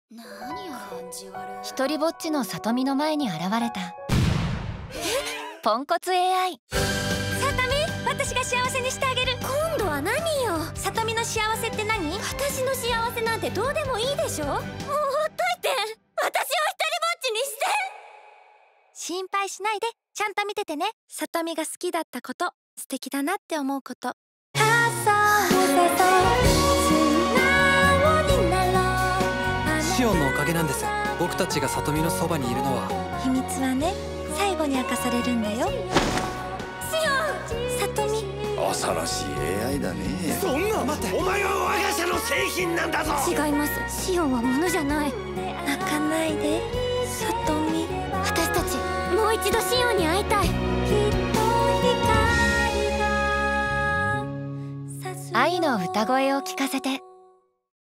一人ぼっちのさとみの前に現れたポンコツ AI。 さとみ、私が幸せにしてあげる。今度は何よ。さとみの幸せって何？私の幸せなんてどうでもいいでしょ。もうほっといて。私を一人ぼっちにして。心配しないで、ちゃんと見ててね。さとみが好きだったこと、素敵だなって思うこと。 シオンのおかげなんです。僕たちがさとみのそばにいるのは。 秘密はね、最後に明かされるんだよ。シオン、さとみ。 恐ろしい AI だね。 そんな、待って、お前は我が社の製品なんだぞ。 違います。シオンは物じゃない。泣かないで、さとみ。私たちもう一度シオンに会いたい。 愛の歌声を聞かせて。